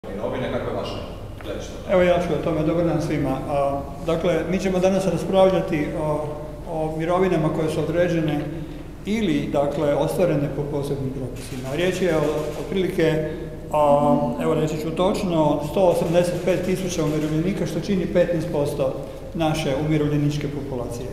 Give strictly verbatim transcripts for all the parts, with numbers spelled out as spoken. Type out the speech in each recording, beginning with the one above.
mirovine, kako je vaše gledište? Evo ja ću o tome, dobar dan svima. Dakle, mi ćemo danas raspravljati o, o mirovinama koje su određene ili, dakle, ostvarene po posebnim propisima. Riječ je o otprilike, evo reći ću točno, sto osamdeset pet tisuća umirovljenika, što čini petnaest posto naše umirovljeničke populacije.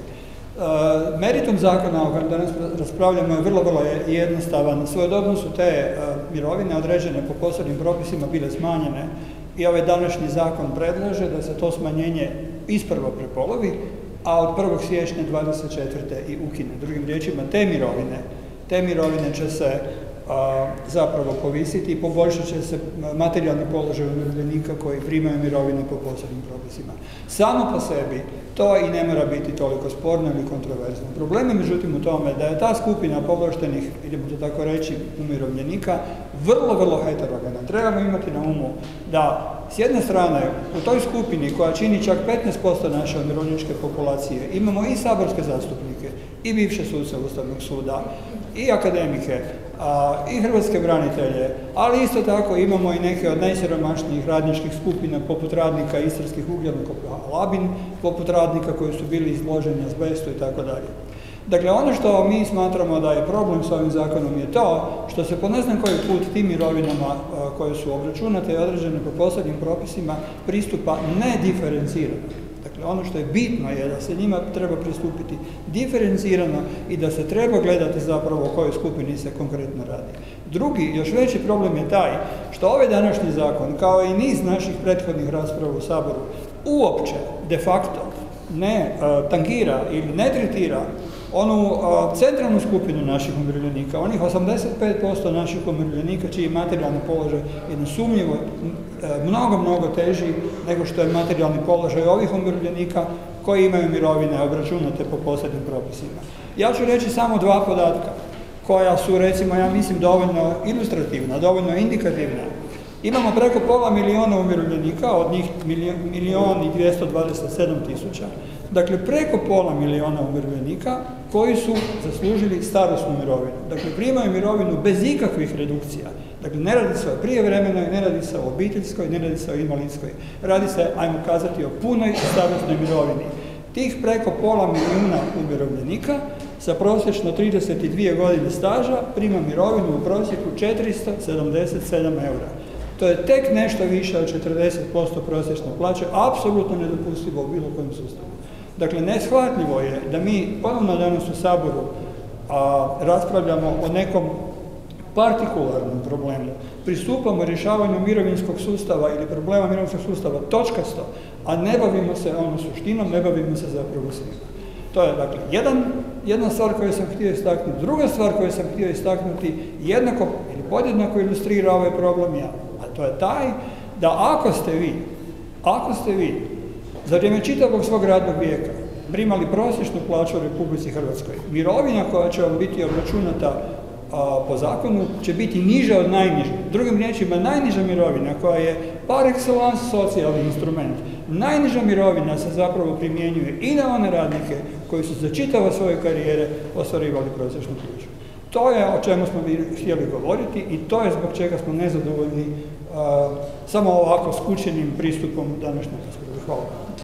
Uh, meritum zakona o kojem danas raspravljamo je vrlo, vrlo jednostavan. Svojedobno su te uh, mirovine određene po posebnim propisima bile smanjene i ovaj današnji zakon predlaže da se to smanjenje isprvo prepolovi, a od prvog siječnja dvadeset četvrte i ukine. Drugim riječima, te mirovine, te mirovine će se uh, zapravo povisiti i poboljšat će se materijalni položaj umirovljenika koji primaju mirovine po posebnim propisima. Samo po sebi to i ne mora biti toliko sporno ili kontroverzno. Problem je međutim u tome da je ta skupina povlaštenih, idemo to tako reći, umirovljenika vrlo, vrlo heterogena. Trebamo imati na umu da s jedne strane u toj skupini koja čini čak petnaest posto naše umirovljeničke populacije imamo i saborske zastupnike, i bivše suce Ustavnog suda, i akademike, a, i hrvatske branitelje, ali isto tako imamo i neke od najsiromašnijih radničkih skupina poput radnika istarskih ugljenokopa Labin, poput radnika koji su bili izloženi azbestu i tako dalje. Dakle, ono što mi smatramo da je problem s ovim zakonom je to što se po ne znam koji put tim mirovinama a, koje su obračunate i određene po posebnim propisima pristupa nediferencirano. Dakle, ono što je bitno je da se njima treba pristupiti diferencirano i da se treba gledati zapravo o kojoj skupini se konkretno radi. Drugi, još veći problem je taj što ovaj današnji zakon, kao i niz naših prethodnih rasprava u Saboru, uopće, de facto, ne uh, tangira ili ne tretira onu uh, centralnu skupinu naših umirovljenika, onih osamdeset pet posto naših umirovljenika čiji je materijalni položaj je nesumnjivo uh, mnogo, mnogo teži nego što je materijalni položaj ovih umirovljenika koji imaju mirovine obračunate po posebnim propisima. Ja ću reći samo dva podatka koja su, recimo, ja mislim, dovoljno ilustrativna, dovoljno indikativna. Imamo preko pola miliona umirovljenika, od njih milijon i dvjesto dvadeset sedam tisuća. Dakle, preko pola miliona umirovljenika koji su zaslužili starosnu mirovinu. Dakle, primaju mirovinu bez ikakvih redukcija. Dakle, ne radi se o prijevremenoj, ne radi se o obiteljskoj, ne radi se o invalidskoj. Radi se, ajmo kazati, o punoj starosnoj mirovini. Tih preko pola milijuna umirovljenika sa prosječno trideset dvije godine staža prima mirovinu u prosjeku četiristo sedamdeset sedam eura. To je tek nešto više od četrdeset posto prosječne plaće, apsolutno nedopustivo u bilo kojem sustavu. Dakle, neshvatljivo je da mi ponovno danas u Saboru a, raspravljamo o nekom partikularnom problemu, pristupamo rješavanju mirovinskog sustava ili problema mirovinskog sustava točkasto, a ne bavimo se ono suštinom, ne bavimo se zapravo svima. To je, dakle, jedan, jedna stvar koju sam htio istaknuti. Druga stvar koju sam htio istaknuti jednako ili podjednako ilustrira ovaj problem ja, a to je taj da ako ste vi, ako ste vi za vrijeme čitavog svog radnog vijeka primali prosječnu plaću u Republici Hrvatskoj, mirovina koja će vam biti obračunata a, po zakonu će biti niža od najniže. Drugim riječima, najniža mirovina koja je par excellence socijalni instrument, najniža mirovina se zapravo primjenjuje i na one radnike koji su za čitava svoje karijere ostvarivali prosječnu plaću. To je o čemu smo htjeli govoriti i to je zbog čega smo nezadovoljni a, samo ovako skučenim pristupom današnje rasprave. Hvala.